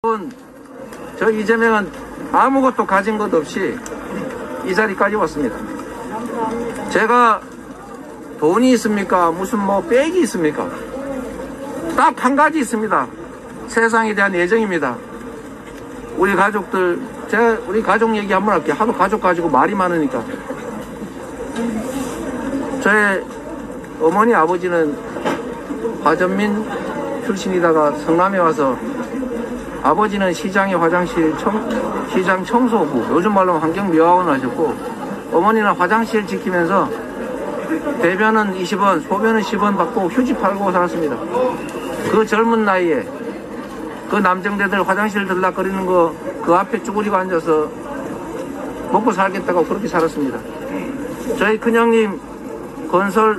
저 이재명은 아무것도 가진 것 없이 이 자리까지 왔습니다. 제가 돈이 있습니까? 무슨 뭐 백이 있습니까? 딱 한 가지 있습니다. 세상에 대한 애정입니다. 우리 가족들, 제가 우리 가족 얘기 한번 할게요. 하도 가족 가지고 말이 많으니까. 저의 어머니 아버지는 화전민 출신이다가 성남에 와서 아버지는 시장의 화장실 시장 청소부, 요즘 말로 환경미화원을 하셨고, 어머니는 화장실 지키면서 대변은 20원, 소변은 10원 받고 휴지 팔고 살았습니다. 그 젊은 나이에 그 남정대들 화장실 들락거리는 거 그 앞에 쭈그리고 앉아서 먹고 살겠다고 그렇게 살았습니다. 저희 큰형님 건설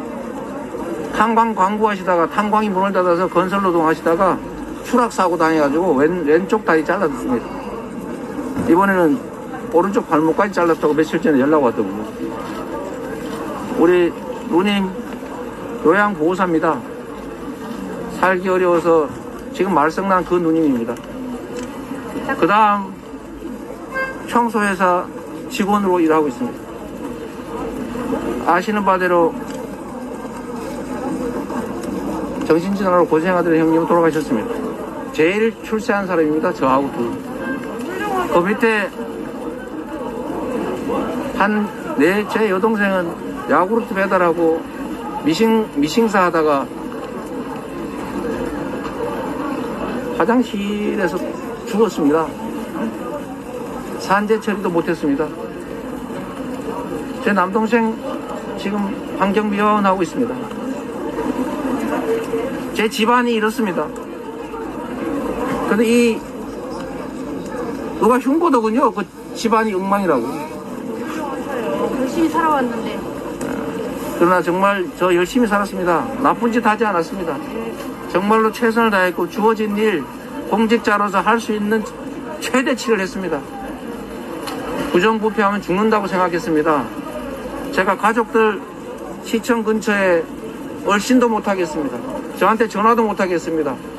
탄광 광구하시다가 탄광이 문을 닫아서 건설 노동하시다가 추락사고 당해가지고 왼쪽 다리 잘랐습니다. 이번에는 오른쪽 발목까지 잘랐다고 며칠 전에 연락 왔더군요. 우리 누님 요양보호사입니다. 살기 어려워서 지금 말썽난 그 누님입니다. 그 다음 청소회사 직원으로 일하고 있습니다. 아시는 바대로 정신질환으로 고생하던 형님은 돌아가셨습니다. 제일 출세한 사람입니다. 저하고 둘. 그 밑에 제 여동생은 야구르트 배달하고 미싱사 하다가 화장실에서 죽었습니다. 산재 처리도 못했습니다. 제 남동생 지금 환경미화원 하고 있습니다. 제 집안이 이렇습니다. 근데 누가 흉보더군요. 그 집안이 엉망이라고. 열심히 살아왔는데. 그러나 정말 저 열심히 살았습니다. 나쁜 짓 하지 않았습니다. 정말로 최선을 다했고 주어진 일 공직자로서 할 수 있는 최대치를 했습니다. 부정부패하면 죽는다고 생각했습니다. 제가 가족들 시청 근처에 얼씬도 못하겠습니다. 저한테 전화도 못하겠습니다.